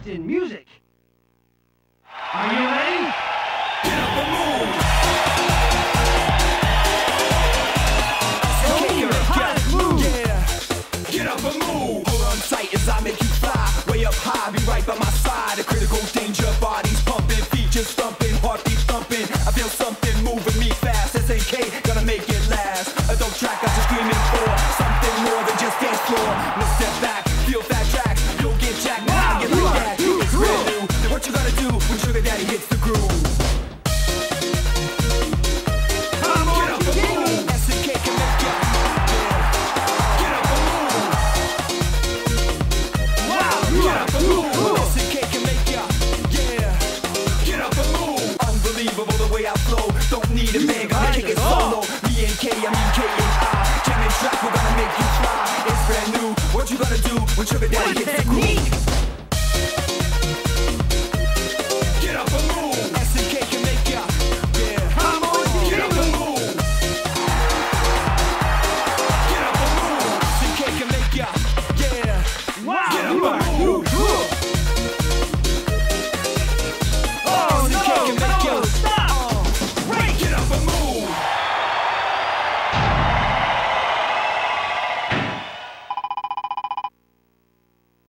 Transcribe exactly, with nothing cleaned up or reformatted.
best in music. Are you ready? Get up and move! Okay, you're hot. Move! Yeah! Get up and move! Hold on tight as I make you fly. Way up high, be right by my side. A critical danger, bodies pumping, features thumping, heartbeat thumping. I feel something moving me fast. S N K, gonna make it last. A dope track I was screaming for. Something more than just dance floor. No step back, feel fat tracks. You'll get jacked now, get like that. It's brand new. Then what you gotta do when Sugar Daddy hits the groove? Come on, Get up and move! S N K can make ya. Yeah. Get up and move! wow, Get up and move! S N K can make ya. Yeah. Get up and move! Unbelievable the way I flow. Don't need a bag, I'll kick it solo. Me and K, I mean K and I. Jamming track, we're gonna make you fly. It's brand new. What you gonna do when Sugar Daddy hits the groove?